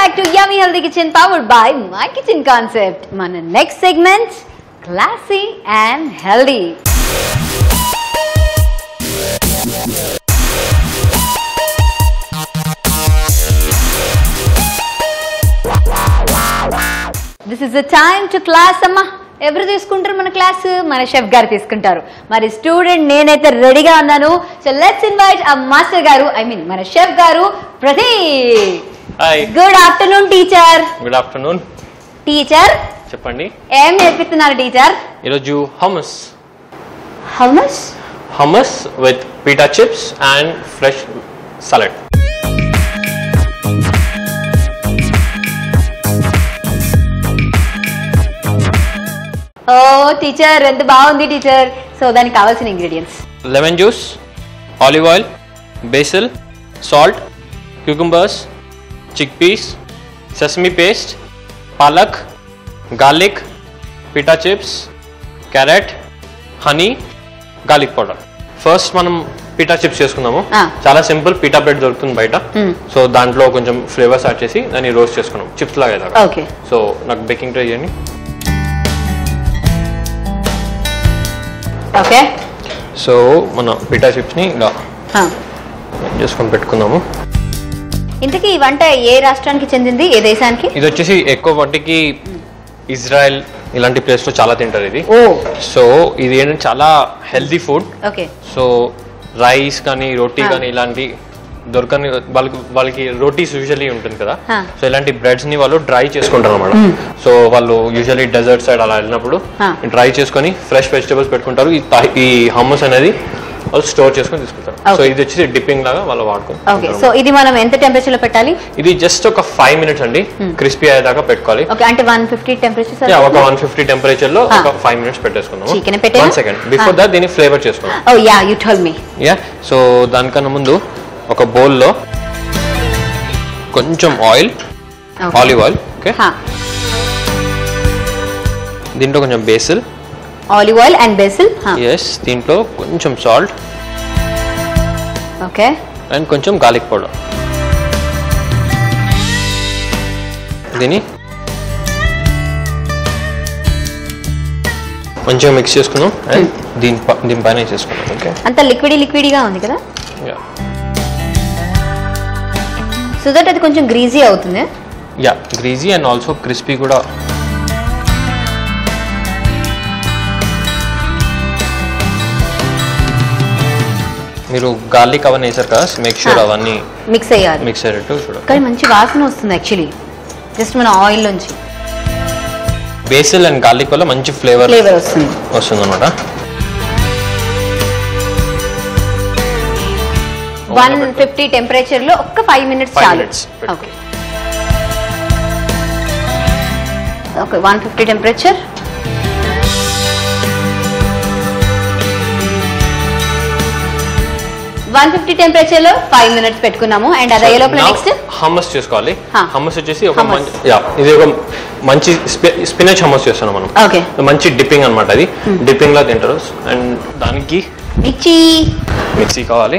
back to Yummy Healthy Kitchen powered by My Kitchen Concept. Mana next segment, classy and healthy. This is the time to class, amma. ఎవరు తీసుకుంటారు మన class? మన chef గారు తీసుకుంటారు. మరి student నేనైతే రెడీగా ఉన్నాను. సో లెట్స్ ఇన్వైట్ ఆ మాస్టర్ గారు, మన షెఫ్ గారు Pradeep. Hi, good afternoon teacher. Good afternoon teacher. చెప్పండి, ఏం నేర్పిస్తున్నారు టీచర్? ఈరోజు hummus. Hummus? Hummus with pita chips and fresh salad. Oh teacher, ఎంత బాగుంది టీచర్. సో దానికి కావాల్సిన ingredients: lemon juice, olive oil, basil, salt, cucumbers, chickpeas, sesame paste, palak, garlic, pita chips, carrot, honey, garlic powder. First మనం pita chips చేసుకుందాము. చాలా simple, PETA bread దొరుకుతుంది బయట. So దాంట్లో కొంచెం ఫ్లేవర్స్ యాడ్ చేసి దాన్ని రోస్ట్ చేసుకున్నాం చిప్స్ లాగా. సో నాకు బేకింగ్ ట్రై చేయండి. ఓకే, సో మన పీటా చిప్స్ ని ఇలా చేసుకొని పెట్టుకుందాము. ఇంతకీ ఈ వంట ఏ రాష్ట్రానికి చెందింది, ఏ దేశానికి? ఇది వచ్చేసి ఎక్కువ వాటికి ఇజ్రాయెల్ ఇలాంటి ప్లేస్ లో చాలా తింటారు ఇది. సో ఇది ఏంటంటే చాలా healthy food. Okay, so rice కానీ రోటీ కానీ ఇలాంటి దొరకని వాళ్ళకి రోటీస్ యూజువల్లీ ఉంటుంది కదా. సో ఇలాంటి బ్రెడ్స్ ని వాళ్ళు డ్రై చేసుకుంటారు అన్నమాట. సో వాళ్ళు యూజువల్లీ డెజర్ట్ సైడ్ అలా వెళ్ళినప్పుడు డ్రై చేసుకొని ఫ్రెష్ వెజిటబుల్స్ పెట్టుకుంటారు. ఈ హమ్మస్ అనేది వాళ్ళు స్టోర్ చేసుకొని తీసుకుంటారు. సో ఇది వచ్చి డిప్పింగ్ లాగా వాళ్ళు వాడుకుంటారు. సో ఇది మనం ఎంత టెంపరేచర్ లో పెట్టాలి? ఇది జస్ట్ ఒక 5 minutes అండి, క్రిస్పీ అయ్యేదాకా పెట్టుకోవాలి. అంటే 150 టెంపరేచర్? ఒక 150 టెంపరేచర్ లో ఒక 5 minutes పెట్టేసుకున్నాము. 1 second బిఫోర్ దట్ దీన్ని ఫ్లేవర్ చేసుకున్నాం. Oh yeah, you told me. Yeah, so దానికన్నా ముందు ఒక బౌల్లో కొంచెం ఆయిల్, ఆలివ్ ఆయిల్. ఓకే, దీంట్లో కొంచెం basil, olive oil and basil. Yes, దీంట్లో కొంచెం సాల్ట్. ఓకే, అండ్ కొంచెం గార్లిక్ పౌడర్. దీన్ని మంచిగా మిక్స్ చేసుకున్నాం అండ్ దీనిపైన చేసుకున్నాం. ఓకే, అంత లిక్విడీగా ఉంది కదా. సో దట్ అది కొంచెం గ్రీజీ అవుతుంది. Yeah, greasy and also crispy కూడా. మీరు గార్లిక్ అవన్నీ వేసారు కదా, మేక్ షూర్ అవన్నీ మిక్స్ అయ్యాలి. మిక్స్ అయ్యేట్టు చూడండి. కానీ మంచి వాసన వస్తుంది యాక్చువల్లీ, జస్ట్ మన ఆయిల్ నుంచి. బేసిల్ అండ్ గార్లిక్ వల్ల మంచి ఫ్లేవర్ వస్తుంది అన్నమాట. 150 టెంపరేచర్ లో ఒక 5 minutes చాలు. Okay, 150 temperature. లో 5 minutes పెట్టుకున్నాము. అండ్ అదే లోపల నెక్స్ట్ హమ్మస్ చేసుకోవాలి. హమ్మస్ వచ్చేసి ఇది ఒక మంచి స్పినచ్ హమ్మస్ చేస్తున్నాం మనం. ఓకే, మంచి డిప్పింగ్ అన్నమాట. అది డిప్పింగ్ లా తింటారు. అండ్ దానికి మిక్సీ కావాలి.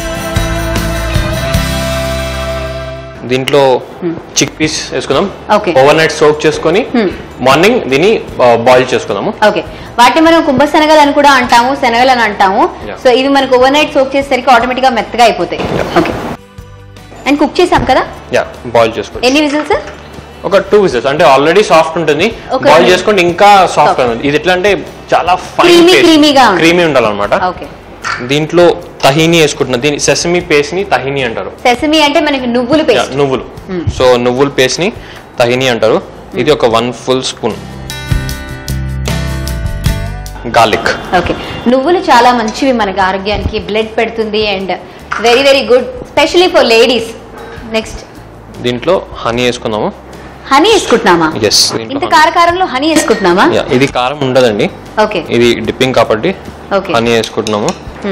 దీంట్లో చిక్ పీస్ వేసుకుందాం. ఓవర్ నైట్ సోక్ చేసుకొని మార్నింగ్ దీన్ని బాయిల్ చేసుకుందాము. ఓకే, వాటిని మనం కుంభ శనగలు అని కూడా అంటాము, శనగలు అని అంటాము. సో ఇవి మనకు ఓవర్ నైట్ సోక్ చేసేసరికి ఆటోమేటిక్ గా మెత్తగా అయిపోతాయి. ఓకే, అండ్ కుక్ చేసాం కదా. బాయిల్ చేసుకోండి. ఎన్ని విజిల్స్? ఒక 2 whistles. అంటే ఆల్రెడీ సాఫ్ట్ ఉంటుంది, బాయిల్ చేసుకోండి ఇంకా సాఫ్ట్ అవుతుంది. ఇది ఎట్లా అంటే చాలా క్రీమీ ఉండాలన్నమాట. ఓకే, దీంట్లో తహీని వేసుకుంటున్నా. దీని సెసమీ పేస్ట్ ని తహీని అంటారు. సెసమీ అంటే మనకి నువ్వుల పేస్ట్. నువ్వులు. సో నువ్వుల పేస్ట్ ని తహీని అంటారు. ఇది ఒక 1 full spoon. గార్లిక్. ఓకే, నువ్వులు చాలా మంచివి మనకి ఆరోగ్యానికి, బ్లడ్ పెడుతుంది and very very good, specially for ladies. Next దీంట్లో హనీ వేసుకుందాము. హనీ వేసుకుంటున్నామా? ఎస్, ఇంత కారంలో హనీ వేసుకుంటున్నామా? ఇది కారం ఉండదండి. ఓకే, ఇది డిప్పింగ్ కాబట్టి హనీ వేసుకుంటున్నాము.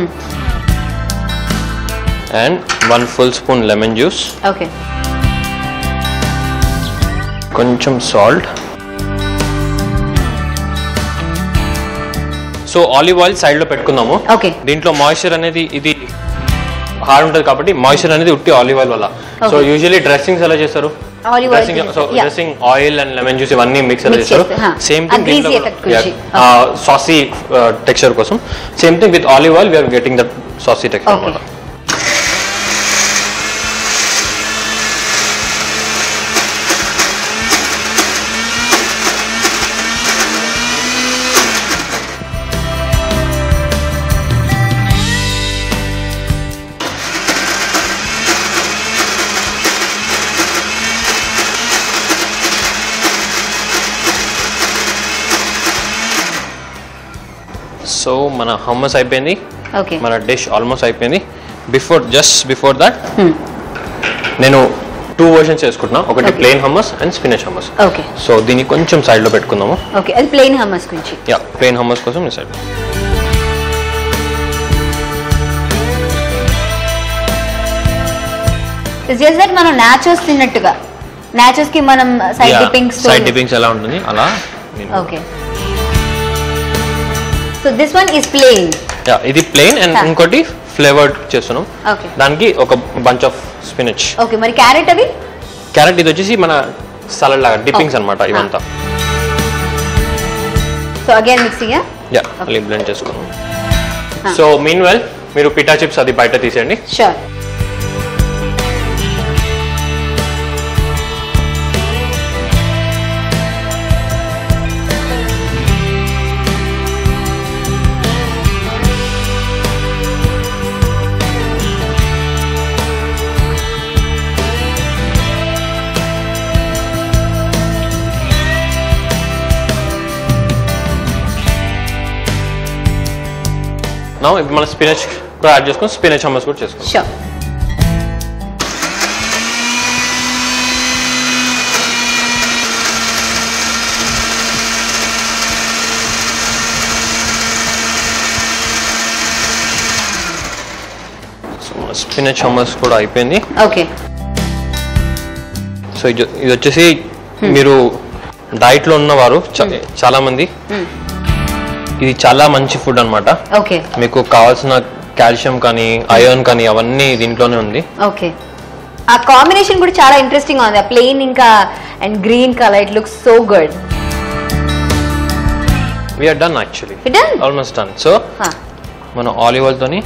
And 1 full spoon lemon juice. Okay, కొంచెం salt. So olive oil side లో పెట్టుకుందాము. దీంట్లో మాయిశ్చర్ అనేది ఇది హార్డ్ ఉంటుంది కాబట్టి మాయిశ్చర్ అనేది ఉట్టి ఆలివ్ ఆయిల్ వల్ల. సో యూజువల్లీ డ్రెస్సింగ్స్ ఎలా చేస్తారు, Olive oil. So dressing, oil and lemon juice ఇవన్నీ మిక్స్ చేస్తారు. Same thing greasy effect kuchi. Saucy texture కోసం. Same thing with olive oil, we are getting that saucy texture అన్నమాట. So మన hummus అయిపోయింది. Okay, మన dish almost అయిపోయింది. Just before that నేను 2 versions చేసుకుంటున్నా. ఒకటి plain hummus and spinach hummus. Okay, so దీన్ని కొంచెం సైడ్ లో పెట్టుకుందాము. ఓకే, అది ప్లెయిన్ హమ్మస్ గురించి. యా, ప్లెయిన్ హమ్మస్ కోసం ఈ సైడ్. జస్ట్ దట్ మనం నాచోస్ తిన్నట్టుగా, నాచోస్ కి మనం సైడ్ డిప్పింగ్స్ ఎలా ఉంటుంది అలా. Okay, so this one is plain. Yeah, ఇది ప్లెయిన్ అండ్ ఇంకోటి ఫ్లేవర్డ్ చేస్తున్నాం. ఓకే, దానికి ఒక బంచ్ ఆఫ్ స్పినచ్. ఓకే, మరి క్యారెట్ అవి? క్యారెట్ ఇది వచ్చేసి మన సలాడ్ లాగా డిప్పింగ్స్ అన్నమాట ఇవంతా. So again mixing. యా, మళ్ళీ బ్లెండ్ చేసుకున్నాం. సో మీన్ వెల్ మీరు పిటా చిప్స్ అది బయట తీసేయండి. షూర్. నా ఇప్పుడు మన స్పినచ్ కూడా యాడ్ చేసుకుని స్పినచ్ హమ్మస్ కూడా చేసుకోండి. షూర్. సో మన స్పినచ్ హమ్మస్ కూడా అయిపోయింది. ఓకే, సో ఇది వచ్చేసి మీరు డైట్ లో ఉన్నవారు చాలా మంది ఇది చాలా మంచి ఫుడ్ అన్నమాట. ఓకే, మీకు కావాల్సిన కాల్షియం కానీ ఐరన్ కానీ అవన్నీ దీంట్లోనే ఉంది. ఓకే, ఆ కాంబినేషన్ కూడా చాలా ఇంట్రెస్టింగ్ గా ఉంది. ఆ ప్లెయిన్ ఇంకా and green colour, it looks so good. We are done actually, almost done. So మన ఆలివ్ ఆయిల్ తోని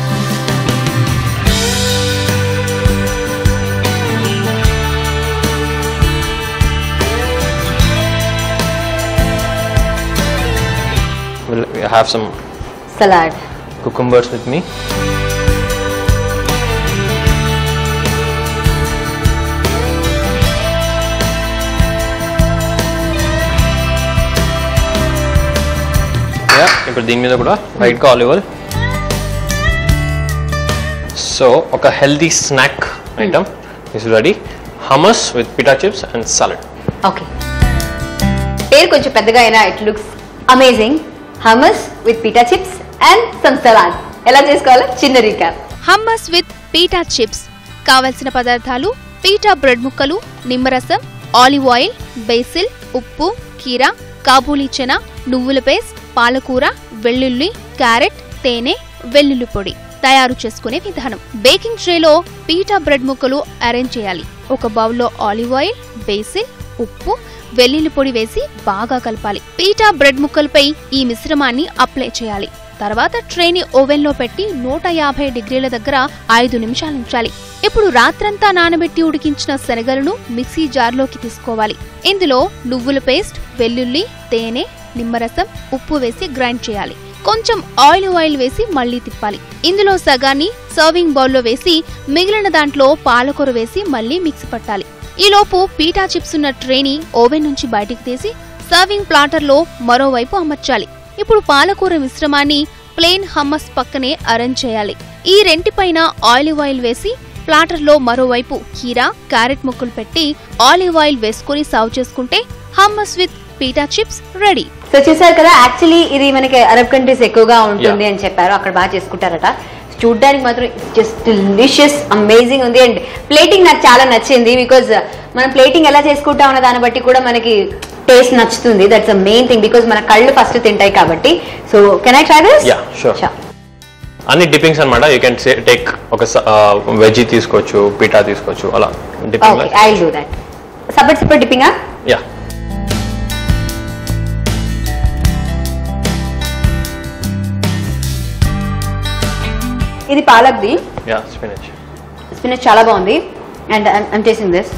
I have some salad, cucumbers with me. Yeah, ఇప్పుడు దీని మీద కూడా లైట్ గా ఆలివ్ ఆయిల్. సో ఒక healthy snack item is ready. Hummus with pita chips and salad. Okay, పేరు కొంచెం పెద్దగా అయినా it looks amazing. Hummus with pita chips and some salad. ఎలా చేసుకోవాలో చిన్న recap. Hummus with pita chips కావలసిన పదార్థాలు: పీటా బ్రెడ్ ముక్కలు, నిమ్మరసం, ఆలివ్ ఆయిల్, బేసిల్, ఉప్పు, కీరా, కాబూలీ చెనా, నువ్వుల పేస్ట్, పాలకూర, వెల్లుల్లి, క్యారెట్, తేనె, వెల్లుల్లి పొడి. తయారు చేసుకునే విధానం: బేకింగ్ ట్రేలో పీటా బ్రెడ్ ముక్కలు అరేంజ్ చేయాలి. ఒక బౌల్లో ఆలివ్ ఆయిల్, బేసిల్, ఉప్పు, వెల్లుల్లి పొడి వేసి బాగా కలపాలి. పీటా బ్రెడ్ ముక్కలపై ఈ మిశ్రమాన్ని అప్లై చేయాలి. తర్వాత ట్రేని ఓవెన్ లో పెట్టి 150 డిగ్రీల దగ్గర 5 నిమిషాలు ఉంచాలి. ఇప్పుడు రాత్రంతా నానబెట్టి ఉడికించిన శనగలను మిక్సీ జార్లోకి తీసుకోవాలి. ఇందులో నువ్వుల పేస్ట్, వెల్లుల్లి, తేనె, నిమ్మరసం, ఉప్పు వేసి గ్రైండ్ చేయాలి. కొంచెం ఆయిల్ వేసి మళ్లీ తిప్పాలి. ఇందులో సగాన్ని సర్వింగ్ బౌల్లో వేసి మిగిలిన దాంట్లో పాలకూర వేసి మళ్లీ మిక్సీ పట్టాలి. ఈలోపు పీటా చిప్స్ ఉన్న ట్రేని ఓవెన్ నుంచి బయటికి తీసి సర్వింగ్ ప్లాటర్లో మరోవైపు అమర్చాలి. ఇప్పుడు పాలకూర మిశ్రమాన్ని ప్లెయిన్ హమ్మస్ పక్కనే అరేంజ్ చేయాలి. ఈ రెంటిపైన ఆలివ్ ఆయిల్ వేసి ప్లాటర్లో మరోవైపు కీరా, క్యారెట్ ముక్కలు పెట్టి ఆలివ్ ఆయిల్ వేసుకుని సర్వ్ చేసుకుంటే hummus with pita chips ready. So చూసారు కదా, యాక్చువల్లీ ఇది మనకి అరబ్ కంట్రీస్ ఎక్కువగా ఉంటుంది అని చెప్పారు. అక్కడ బాగా చేసుకుంటారట. చూడ్డానికి మాత్రం జస్ట్ డెలిషియస్, అమేజింగ్ ఉంది. అండ్ ప్లేటింగ్ నాకు చాలా నచ్చింది. బికాజ్ మనం ప్లేటింగ్ ఎలా చేసుకుంటాం అన్న దాన్ని బట్టి కూడా మనకి టేస్ట్ నచ్చుతుంది. That's a main thing. Because మన కళ్ళు ఫస్ట్ తింటాయి కాబట్టి. So can I try this? Yeah, sure. అన్ని డిప్పింగ్స్ అన్నమాట. యూ కెన్ టేక్ ఒక వెజ్ తీసుకోవచ్చు, పిటా తీసుకోవచ్చు, అలా dipping. Okay, I will do that. separate dipping ah? Yeah. ఇది పాలక్ది. Yeah, spinach. Spinach చాలా బాగుంది. And I'm tasting this.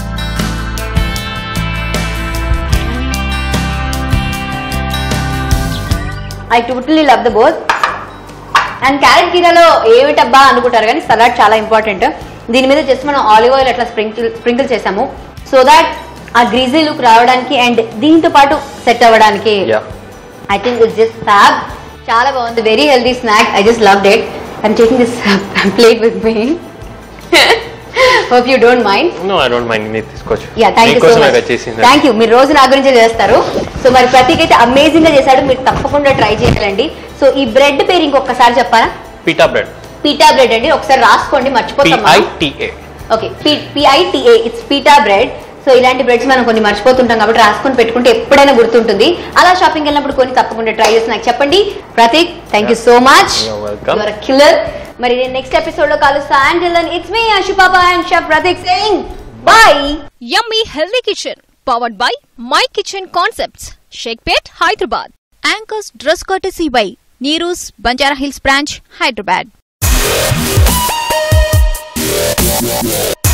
I totally love the both. And carrot కీరాలో ఏమిటబ్బా అనుకుంటారు కానీ సలాడ్ చాలా ఇంపార్టెంట్. దీని మీద జస్ట్ మనం ఆలివ్ ఆయిల్ అట్లా స్ప్రింకిల్ చేసాము సో దాట్ ఆ గ్రీజీ లుక్ రావడానికి అండ్ దీంతో పాటు సెట్ అవ్వడానికి. I think it's just fab. చాలా బాగుంది. Very healthy snack. I just loved it. I'm taking this plate with me. Hope you don't mind. No, I don't mind. మీరు తీసుకోవచ్చు. Yeah, thank you so much. Thank you. మీరు రోజు నా గురించి చేస్తారు. So మరి ప్రతీక్ అయితే అమేజింగ్ గా చేశాడు. మీరు తప్పకుండా ట్రై చేయాలండి. సో ఈ బ్రెడ్ పేరు ఇంకొకసారి చెప్పారా? PETA bread. పీటా బ్రెడ్ అండి. ఒకసారి రాసుకోండి, మర్చిపోతాం. PITA. Okay, PITA. It's pita bread. So ఇలాంటి బ్రెడ్స్ మనం కొన్ని మర్చిపోతుంటాం కాబట్టి రాసుకొని పెట్టుకుంటే ఎప్పుడైనా గుర్తుంటుంది. అలా షాపింగ్ వెళ్ళినప్పుడు కొన్ని తప్పకుండా ట్రై చేసి నాకు చెప్పండి. Prateek, thank you so much. You are killer. మరి నేను నెక్స్ట్ ఎపిసోడ్ లో కలుస్తా. Until then, it's me, Ashupapa and Chef Pratik saying bye. Yummy Healthy Kitchen, powered by My Kitchen Concepts, Shakepet, Hyderabad. Anchors dress courtesy by Neeru's Banjara Hills branch, Hyderabad.